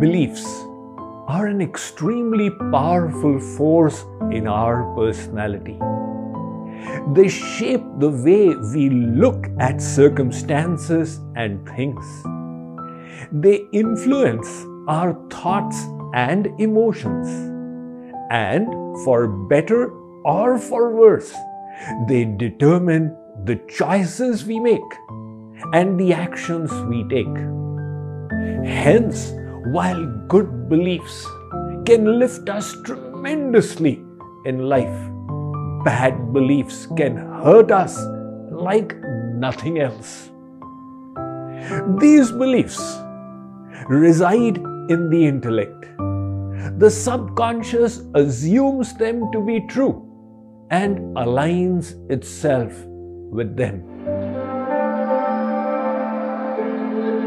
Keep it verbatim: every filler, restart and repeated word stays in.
beliefs are an extremely powerful force in our personality. They shape the way we look at circumstances and things. They influence our thoughts and emotions. And for better or for worse, they determine the choices we make and the actions we take. Hence, while good beliefs can lift us tremendously in life, bad beliefs can hurt us like nothing else. These beliefs reside in the intellect. The subconscious assumes them to be true and aligns itself with them.